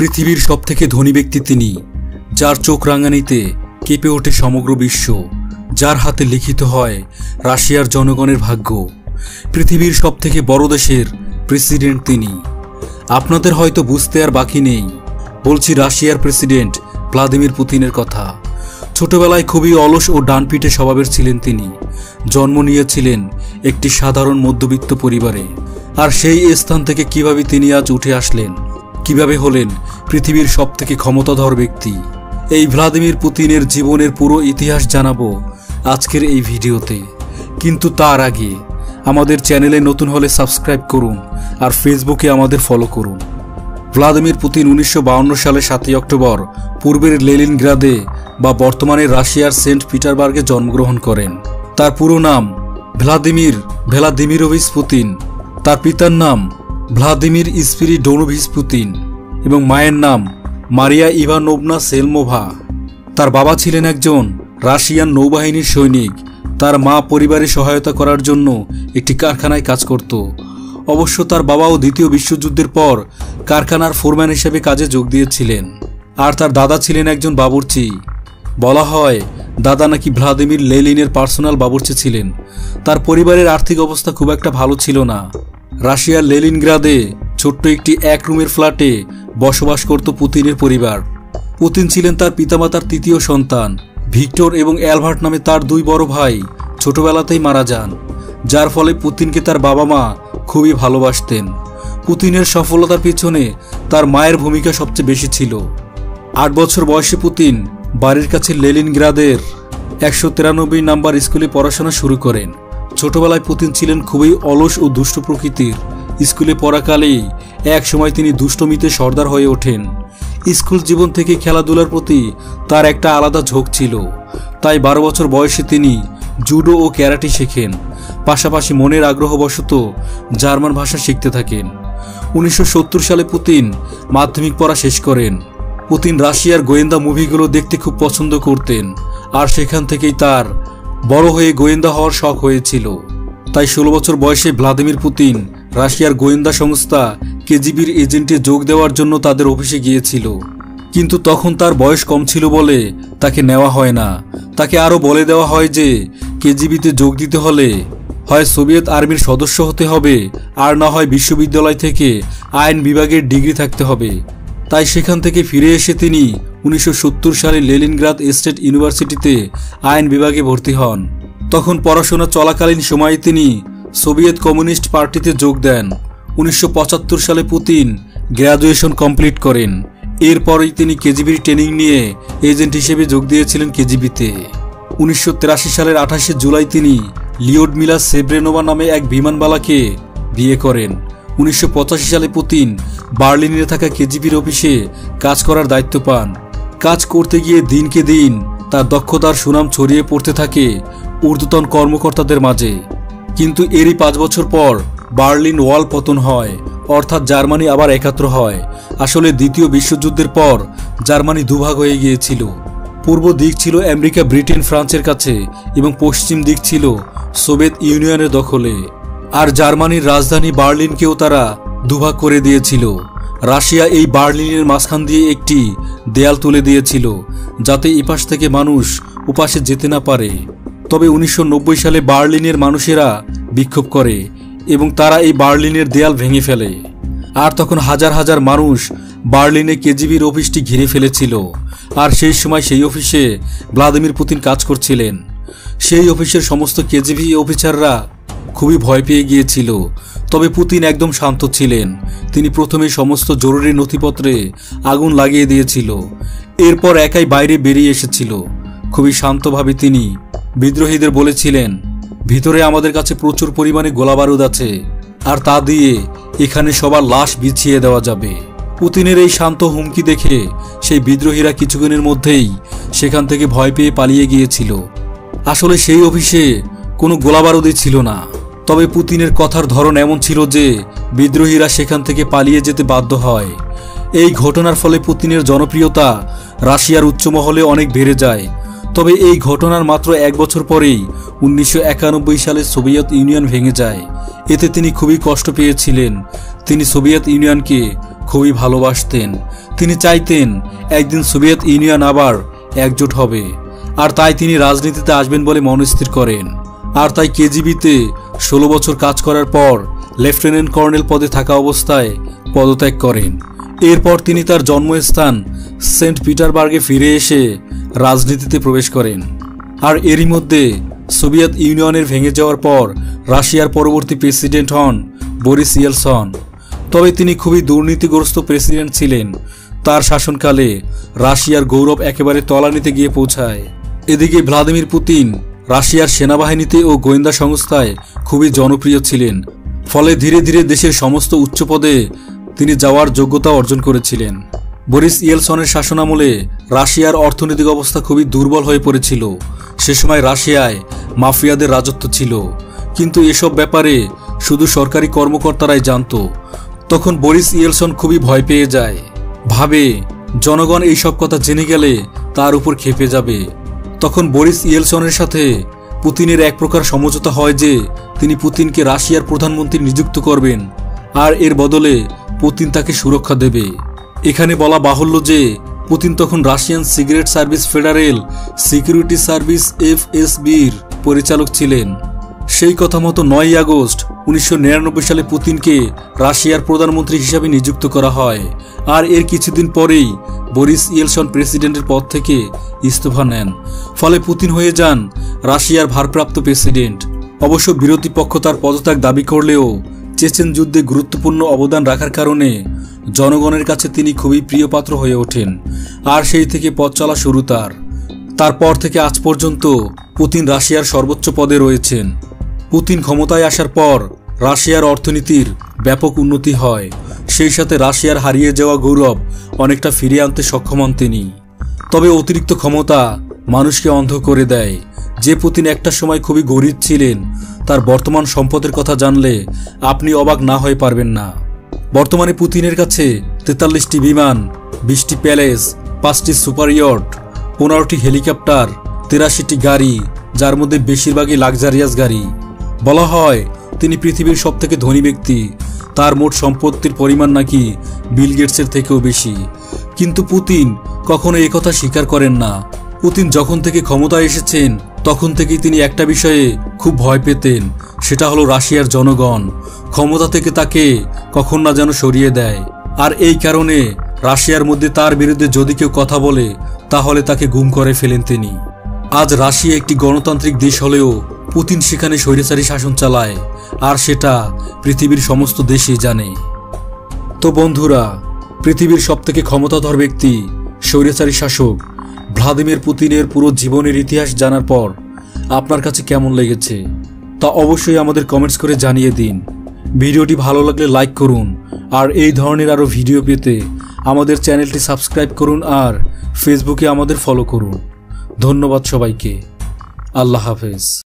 পৃথিবীর সবথেকে ধনী ব্যক্তি তিনি, যার চোখ রাঙানিতে কেঁপে ওঠে সমগ্র বিশ্ব, যার হাতে লিখিত হয় রাশিয়ার জনগণের ভাগ্য। পৃথিবীর সবথেকে বড় দেশের প্রেসিডেন্ট তিনি। আপনাদের হয়তো বুঝতে আর বাকি নেই, বলছি রাশিয়ার প্রেসিডেন্ট ভ্লাদিমির পুতিনের কথা। ছোটবেলায় খুবই অলস ও ডানপিটে স্বভাবের ছিলেন তিনি। জন্ম নিয়েছিলেন একটি সাধারণ মধ্যবিত্ত পরিবারে। আর সেই স্থান থেকে কিভাবে তিনি আজ উঠে আসলেন, কিভাবে হলেন পৃথিবীর সবথেকে ক্ষমতাধর ব্যক্তি, এই ভ্লাদিমির পুতিনের জীবনের পুরো ইতিহাস জানাবো আজকের এই ভিডিওতে। কিন্তু তার আগে আমাদের চ্যানেলে নতুন হলে সাবস্ক্রাইব করুন আর ফেসবুকে আমাদের ফলো করুন। ভ্লাদিমির পুতিন 1952 সালে 7 অক্টোবর পূর্বের লেনিনগ্রাদে বা বর্তমানে রাশিয়ার সেন্ট পিটারবার্গে জন্মগ্রহণ করেন। তার পুরো নাম ভ্লাদিমির ভ্লাদিমিরোভিচ পুতিন। তার পিতার নাম ভ্লাদিমির স্পিরিডোনোভিচ পুতিন এবং মায়ের নাম মারিয়া ইভানোভনা সেলমোভা। তার বাবা ছিলেন একজন রাশিয়ান নৌবাহিনীর সৈনিক। তার মা পরিবারে সহায়তা করার জন্য একটি কারখানায় কাজ করত। অবশ্য তার বাবাও দ্বিতীয় বিশ্বযুদ্ধের পর কারখানার ফোরম্যান হিসেবে কাজে যোগ দিয়েছিলেন। আর তার দাদা ছিলেন একজন বাবুর্চি। বলা হয় দাদা নাকি ভ্লাদিমির লেনিনের পার্সোনাল বাবুর্চি ছিলেন। তার পরিবারের আর্থিক অবস্থা খুব একটা ভালো ছিল না। রাশিয়ার লেনিনগ্রাদে ছোট্ট একটি এক রুমের ফ্ল্যাটে বসবাস করত পুতিনের পরিবার। পুতিন ছিলেন তার পিতামাতার তৃতীয় সন্তান। ভিক্টর এবং অ্যালবার্ট নামে তার দুই বড় ভাই ছোটবেলাতেই মারা যান, যার ফলে পুতিনকে তার বাবা মা খুবই ভালোবাসতেন। পুতিনের সফলতার পিছনে তার মায়ের ভূমিকা সবচেয়ে বেশি ছিল। 8 বছর বয়সে পুতিন বাড়ির কাছে লেনিনগ্রাদের 193 নাম্বার স্কুলে পড়াশোনা শুরু করেন। ছোটবেলায় পুতিন ছিলেন খুবই অলস ও দুষ্ট প্রকৃতির। স্কুলে পড়াকালেই এক সময় তিনি দুষ্টমিতে সর্দার হয়ে ওঠেন। স্কুল জীবন থেকে খেলাধুলার প্রতি তার একটা আলাদা ঝোঁক ছিল। তাই 12 বছর বয়সে তিনি জুডো ও ক্যারাটে শেখেন। পাশাপাশি মনের আগ্রহবশত জার্মান ভাষা শিখতে থাকেন। 1970 সালে পুতিন মাধ্যমিক পড়া শেষ করেন। পুতিন রাশিয়ার গোয়েন্দা মুভিগুলো দেখতে খুব পছন্দ করতেন, আর সেখান থেকেই তার বড় হয়ে গোয়েন্দা হওয়ার শখ হয়েছিল। তাই 16 বছর বয়সে ভ্লাদিমির পুতিন রাশিয়ার গোয়েন্দা সংস্থা কেজিবির এজেন্টে যোগ দেওয়ার জন্য তাদের অফিসে গিয়েছিল। কিন্তু তখন তার বয়স কম ছিল বলে তাকে নেওয়া হয় না। তাকে আরও বলে দেওয়া হয় যে কেজিবিতে যোগ দিতে হলে হয় সোভিয়েত আর্মির সদস্য হতে হবে, আর না হয় বিশ্ববিদ্যালয় থেকে আইন বিভাগের ডিগ্রি থাকতে হবে। তাই সেখান থেকে ফিরে এসে তিনি 1970 সালে লেনিনগ্রাদ স্টেট ইউনিভার্সিটিতে আইন বিভাগে ভর্তি হন। তখন পড়াশোনা চলাকালীন সময়ে তিনি সোভিয়েত কমিউনিস্ট পার্টিতে যোগ দেন। 1975 সালে পুতিন গ্র্যাজুয়েশন কমপ্লিট করেন। এরপরেই তিনি কেজিবির ট্রেনিং নিয়ে এজেন্ট হিসেবে যোগ দিয়েছিলেন কেজিবিতে। 1983 সালের 28 জুলাই তিনি লিওডমিলা সেব্রেনোভা নামে এক বিমানবালাকে বিয়ে করেন। 1985 সালে পুতিন বার্লিনে থাকা কেজিবির অফিসে কাজ করার দায়িত্ব পান। কাজ করতে গিয়ে দিনকে দিন তার দক্ষতার সুনাম ছড়িয়ে পড়তে থাকে ঊর্ধ্বতন কর্মকর্তাদের মাঝে। কিন্তু এরই 5 বছর পর বার্লিন ওয়াল পতন হয়, অর্থাৎ জার্মানি আবার একাত্র হয়। আসলে দ্বিতীয় বিশ্বযুদ্ধের পর জার্মানি দুভাগ হয়ে গিয়েছিল। পূর্ব দিক ছিল আমেরিকা, ব্রিটেন, ফ্রান্সের কাছে এবং পশ্চিম দিক ছিল সোভিয়েত ইউনিয়নের দখলে। আর জার্মানির রাজধানী বার্লিনকেও তারা দুভাগ করে দিয়েছিল। রাশিয়া এই বার্লিনের মাঝখান দিয়ে একটি দেয়াল তুলে দিয়েছিল, যাতে এপাশ থেকে মানুষ ওপাশে যেতে না পারে। তবে 1990 সালে বার্লিনের মানুষেরা বিক্ষোভ করে এবং তারা এই বার্লিনের দেয়াল ভেঙে ফেলে। আর তখন হাজার হাজার মানুষ বার্লিনে কেজিবির অফিসটি ঘিরে ফেলেছিল। আর সেই সময় সেই অফিসে ভ্লাদিমির পুতিন কাজ করছিলেন। সেই অফিসের সমস্ত কেজিবি অফিসাররা খুবই ভয় পেয়ে গিয়েছিল। তবে পুতিন একদম শান্ত ছিলেন। তিনি প্রথমে সমস্ত জরুরি নথিপত্রে আগুন লাগিয়ে দিয়েছিল। এরপর একাই বাইরে বেরিয়ে এসেছিল। খুবই শান্তভাবে তিনি বিদ্রোহীদের বলেছিলেন, ভিতরে আমাদের কাছে প্রচুর পরিমাণে গোলাবারুদ আছে, আর তা দিয়ে এখানে সবার লাশ বিছিয়ে দেওয়া যাবে। পুতিনের এই শান্ত হুমকি দেখে সেই বিদ্রোহীরা কিছুক্ষণের মধ্যেই সেখান থেকে ভয় পেয়ে পালিয়ে গিয়েছিল। আসলে সেই অফিসে কোনো গোলাবারুদই ছিল না। তবে পুতিনের কথার ধরন এমন ছিল যে বিদ্রোহীরা সেখান থেকে পালিয়ে যেতে বাধ্য হয়। এই ঘটনার ফলে পুতিনের জনপ্রিয়তা রাশিয়ার উচ্চমহলে অনেক বেড়ে যায়। তবে এই ঘটনার মাত্র 1 বছর পরেই 1991 সালে সোভিয়েত ইউনিয়ন ভেঙে যায়। এতে তিনি খুবই কষ্ট পেয়েছিলেন। তিনি সোভিয়েত ইউনিয়নকে খুবই ভালোবাসতেন। তিনি চাইতেন একদিন সোভিয়েত ইউনিয়ন আবার একজোট হবে, আর তাই তিনি রাজনীতিতে আসবেন বলে মনস্থির করেন। আর তাই কেজিবিতে 16 বছর কাজ করার পর লেফটেন্যান্ট কর্নেল পদে থাকা অবস্থায় পদত্যাগ করেন। এরপর তিনি তার জন্মস্থান সেন্ট পিটারবার্গে ফিরে এসে রাজনীতিতে প্রবেশ করেন। আর এরই মধ্যে সোভিয়েত ইউনিয়নের ভেঙে যাওয়ার পর রাশিয়ার পরবর্তী প্রেসিডেন্ট হন বরিস ইয়েলসন। তবে তিনি খুবই দুর্নীতিগ্রস্ত প্রেসিডেন্ট ছিলেন। তার শাসনকালে রাশিয়ার গৌরব একেবারে তলানিতে গিয়ে পৌঁছায়। এদিকে ভ্লাদিমির পুতিন রাশিয়ার সেনাবাহিনীতে ও গোয়েন্দা সংস্থায় খুবই জনপ্রিয় ছিলেন। ফলে ধীরে ধীরে দেশের সমস্ত উচ্চ পদে তিনি যাওয়ার যোগ্যতা অর্জন করেছিলেন। বরিস ইয়েলসনের শাসনামলে রাশিয়ার অর্থনৈতিক অবস্থা খুবই দুর্বল হয়ে পড়েছিল। সে সময় রাশিয়ায় মাফিয়াদের রাজত্ব ছিল, কিন্তু এসব ব্যাপারে শুধু সরকারি কর্মকর্তারাই জানত। তখন বরিস ইয়েলসন খুবই ভয় পেয়ে যায়, ভাবে জনগণ এইসব কথা জেনে গেলে তার উপর ক্ষেপে যাবে। তখন বরিস ইয়েলসনের সাথে পুতিনের এক প্রকার সমঝোতা হয় যে তিনি পুতিনকে রাশিয়ার প্রধানমন্ত্রী নিযুক্ত করবেন, আর এর বদলে পুতিন তাকে সুরক্ষা দেবে। এখানে বলা বাহুল্য যে পুতিন তখন Russian secret service federal security service FSBর পরিচালক ছিলেন। সেই কথা মতো 9 আগস্ট 1999 সালে পুতিনকে রাশিয়ার প্রধানমন্ত্রী হিসাবে নিযুক্ত করা হয়। আর এর কিছুদিন পরেই বরিস ইয়েলসন প্রেসিডেন্টের পদ থেকে ইস্তফা নেন। ফলে পুতিন হয়ে যান রাশিয়ার ভারপ্রাপ্ত প্রেসিডেন্ট। অবশ্য বিরোধী পক্ষ তার পদত্যাগ দাবি করলেও চেচেন যুদ্ধে গুরুত্বপূর্ণ অবদান রাখার কারণে জনগণের কাছে তিনি খুবই প্রিয়পাত্র হয়ে ওঠেন। আর সেই থেকে পথ চলা শুরু তার। তারপর থেকে আজ পর্যন্ত পুতিন রাশিয়ার সর্বোচ্চ পদে রয়েছেন। পুতিন ক্ষমতায় আসার পর রাশিয়ার অর্থনীতির ব্যাপক উন্নতি হয়। সেই সাথে রাশিয়ার হারিয়ে যাওয়া গৌরব অনেকটা ফিরিয়ে আনতে সক্ষম হন তিনি। তবে অতিরিক্ত ক্ষমতা মানুষকে অন্ধ করে দেয়। যে পুতিন একটা সময় খুবই গরিব ছিলেন, তার বর্তমান সম্পদের কথা জানলে আপনি অবাক না হয়ে পারবেন না। বর্তমানে পুতিনের কাছে 43টি বিমান, 20টি প্যালেস, 5টি সুপার ইয়ট, 15টি হেলিকপ্টার, 83টি গাড়ি, যার মধ্যে বেশিরভাগই লাক্সারিয়াস গাড়ি। বলা হয় তিনি পৃথিবীর সবথেকে ধনী ব্যক্তি। তার মোট সম্পত্তির পরিমাণ নাকি বিল গেটসের থেকেও বেশি। কিন্তু পুতিন কখনো একথা স্বীকার করেন না। পুতিন যখন থেকে ক্ষমতায় এসেছেন তখন থেকেই তিনি একটা বিষয়ে খুব ভয় পেতেন, সেটা হলো রাশিয়ার জনগণ ক্ষমতা থেকে তাকে কখন না যেন সরিয়ে দেয়। আর এই কারণে রাশিয়ার মধ্যে তার বিরুদ্ধে যদি কেউ কথা বলে তাহলে তাকে গুম করে ফেলেন তিনি। আজ রাশিয়া একটি গণতান্ত্রিক দেশ হলেও পুতিন সেখানে স্বৈরাচারী শাসন চালায়, আর সেটা পৃথিবীর সমস্ত দেশই জানে। তো বন্ধুরা, পৃথিবীর সবথেকে ক্ষমতাধর ব্যক্তি স্বৈরাচারী শাসক ভ্লাদিমির পুতিনের পুরো জীবনের ইতিহাস জানার পর আপনার কাছে কেমন লেগেছে তা অবশ্যই আমাদের কমেন্টস করে জানিয়ে দিন। ভিডিওটি ভালো লাগলে লাইক করুন, আর এই ধরনের আরও ভিডিও পেতে আমাদের চ্যানেলটি সাবস্ক্রাইব করুন, আর ফেসবুকে আমাদের ফলো করুন। ধন্যবাদ সবাইকে। আল্লাহ হাফেজ।